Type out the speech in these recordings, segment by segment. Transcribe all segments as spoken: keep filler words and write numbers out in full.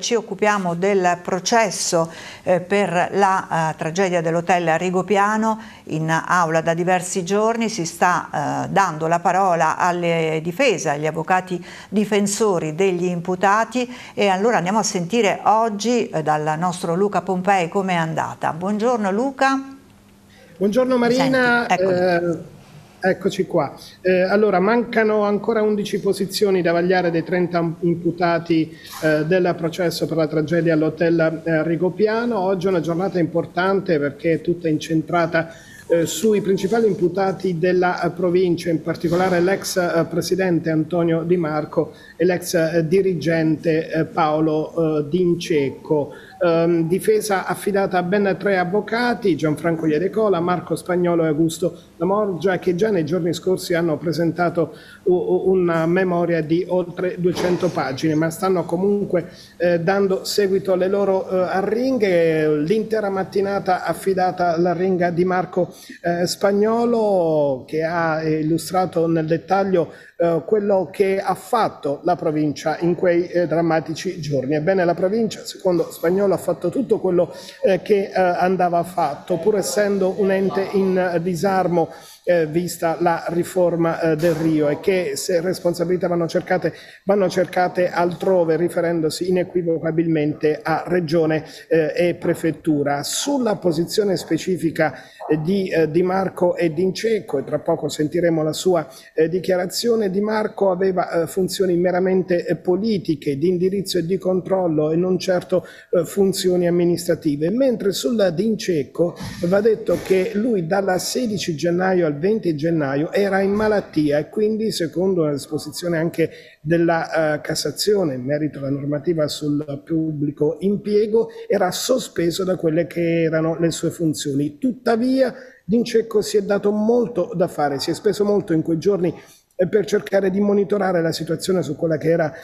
ci occupiamo del processo eh, per la eh, tragedia dell'hotel Rigopiano. In aula da diversi giorni si sta eh, dando la parola alle difese, agli avvocati difensori degli imputati, e allora andiamo a sentire oggi eh, dal nostro Luca Pompei come è andata. Buongiorno Luca. Buongiorno Marina. Senti, eh, eccoci qua. Eh, allora, mancano ancora undici posizioni da vagliare dei trenta imputati eh, del processo per la tragedia all'hotel eh, Rigopiano. Oggi è una giornata importante perché è tutta incentrata eh, sui principali imputati della eh, provincia, in particolare l'ex eh, presidente Antonio Di Marco e l'ex eh, dirigente eh, Paolo eh, D'Incecco. Um, difesa affidata a ben tre avvocati, Gianfranco Iedecola, Marco Spagnolo e Augusto Lamorgia, che già nei giorni scorsi hanno presentato una memoria di oltre duecento pagine, ma stanno comunque eh, dando seguito alle loro eh, arringhe. L'intera mattinata affidata all'arringa di Marco eh, Spagnolo, che ha illustrato nel dettaglio eh, quello che ha fatto la provincia in quei eh, drammatici giorni. Ebbene, la provincia, secondo Spagnolo, ha fatto tutto quello eh, che eh, andava fatto, pur essendo un ente in eh, disarmo eh, vista la riforma eh, del Rio, e che se responsabilità vanno cercate, vanno cercate altrove, riferendosi inequivocabilmente a Regione eh, e Prefettura. Sulla posizione specifica eh, di eh, Di Marco e D'Incecco, e tra poco sentiremo la sua eh, dichiarazione, Di Marco aveva eh, funzioni meramente eh, politiche, di indirizzo e di controllo, e non certo eh, funzioni amministrative, mentre sulla D'Incecco va detto che lui dalla sedici gennaio al venti gennaio era in malattia, e quindi, secondo una disposizione anche della uh, Cassazione in merito alla normativa sul pubblico impiego, era sospeso da quelle che erano le sue funzioni. Tuttavia D'Incecco si è dato molto da fare, si è speso molto in quei giorni per cercare di monitorare la situazione su quella che era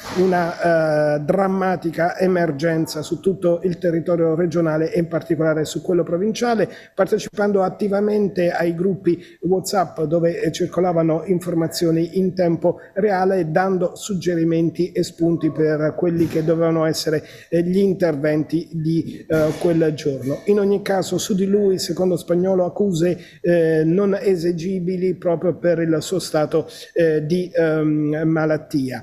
una uh, drammatica emergenza su tutto il territorio regionale e in particolare su quello provinciale, partecipando attivamente ai gruppi WhatsApp dove eh, circolavano informazioni in tempo reale, e dando suggerimenti e spunti per quelli che dovevano essere eh, gli interventi di uh, quel giorno. In ogni caso, su di lui, secondo Spagnolo, accuse eh, non esigibili proprio per il suo stato Eh, di um, malattia.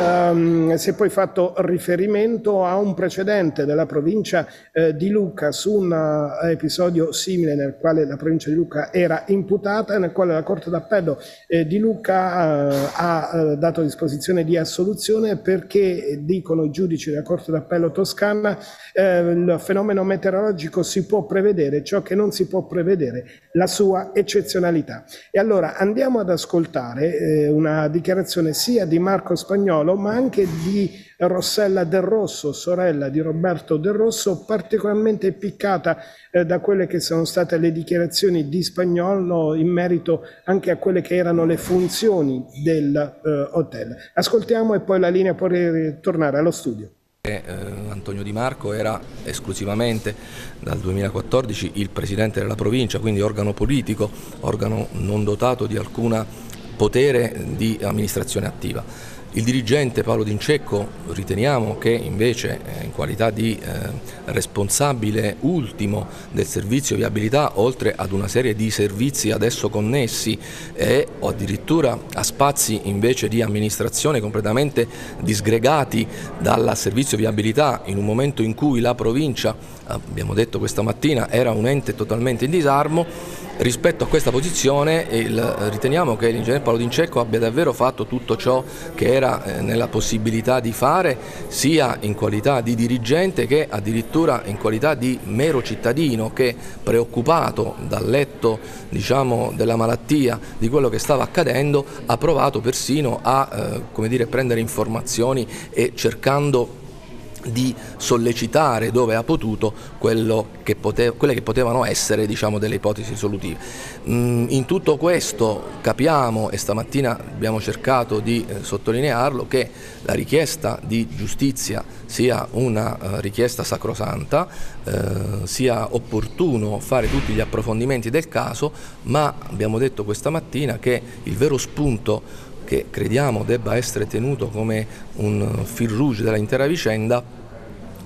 Um, si è poi fatto riferimento a un precedente della provincia eh, di Lucca su un uh, episodio simile nel quale la provincia di Lucca era imputata, e nel quale la Corte d'Appello eh, di Lucca uh, ha uh, dato disposizione di assoluzione perché, dicono i giudici della Corte d'Appello toscana, eh, il fenomeno meteorologico si può prevedere, ciò che non si può prevedere, la sua eccezionalità. E allora andiamo ad ascoltare eh, una dichiarazione sia di Marco Spagnolo ma anche di Rossella Del Rosso, sorella di Roberto Del Rosso, particolarmente piccata eh, da quelle che sono state le dichiarazioni di Spagnolo in merito anche a quelle che erano le funzioni del eh, hotel. Ascoltiamo e poi la linea può ritornare allo studio. Eh, Antonio Di Marco era esclusivamente dal duemilaquattordici il presidente della provincia, quindi organo politico, organo non dotato di alcuna potere di amministrazione attiva. Il dirigente Paolo D'Incecco riteniamo che invece eh, in qualità di eh, responsabile ultimo del servizio viabilità, oltre ad una serie di servizi adesso connessi e o addirittura a spazi invece di amministrazione completamente disgregati dal servizio viabilità, in un momento in cui la provincia, abbiamo detto questa mattina, era un ente totalmente in disarmo, rispetto a questa posizione il, riteniamo che l'ingegnere Paolo D'Incecco abbia davvero fatto tutto ciò che era eh, nella possibilità di fare, sia in qualità di dirigente che addirittura in qualità di mero cittadino che, preoccupato dal letto, diciamo, della malattia, di quello che stava accadendo, ha provato persino a eh, come dire, prendere informazioni e cercando di sollecitare dove ha potuto quello che pote- quelle che potevano essere, diciamo, delle ipotesi risolutive. Mm, in tutto questo capiamo, e stamattina abbiamo cercato di eh, sottolinearlo, che la richiesta di giustizia sia una uh, richiesta sacrosanta, eh, sia opportuno fare tutti gli approfondimenti del caso, ma abbiamo detto questa mattina che il vero spunto che crediamo debba essere tenuto come un fil rouge dell'intera vicenda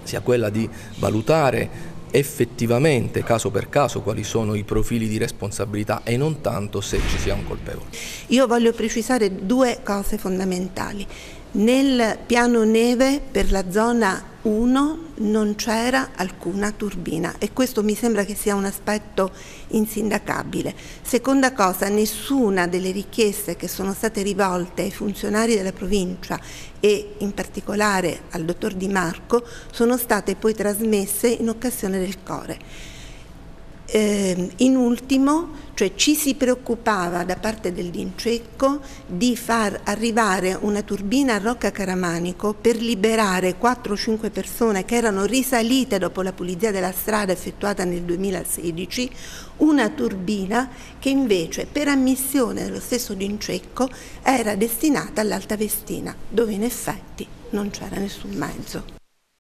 sia quella di valutare effettivamente caso per caso quali sono i profili di responsabilità e non tanto se ci sia un colpevole. Io voglio precisare due cose fondamentali. Nel piano neve per la zona uno non c'era alcuna turbina e questo mi sembra che sia un aspetto insindacabile. Seconda cosa, nessuna delle richieste che sono state rivolte ai funzionari della provincia e in particolare al dottor Di Marco sono state poi trasmesse in occasione del Core. Eh, in ultimo, cioè ci si preoccupava da parte del Dincecco di far arrivare una turbina a Rocca Caramanico per liberare quattro o cinque persone che erano risalite dopo la pulizia della strada effettuata nel duemilasedici, una turbina che invece per ammissione dello stesso Dincecco era destinata all'Alta Vestina, dove in effetti non c'era nessun mezzo.